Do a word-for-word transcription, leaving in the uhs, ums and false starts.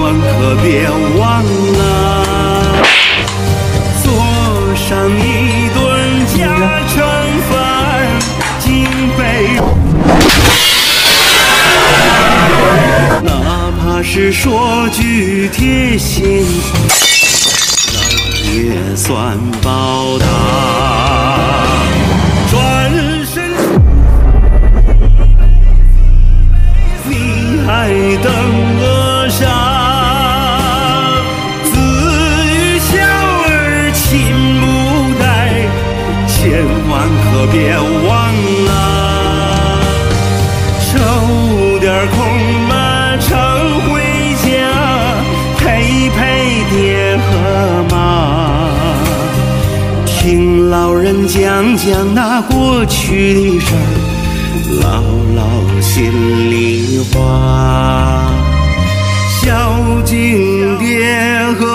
万可别忘了，做上一顿家常饭，敬杯。哪怕是说句贴心话，也算报答。转身，你还等额上，子欲孝而亲不待，千万可别忘了，抽点空吧，常回家陪陪爹和妈，听老人讲讲那过去的事儿，唠唠心里话。孝敬爹和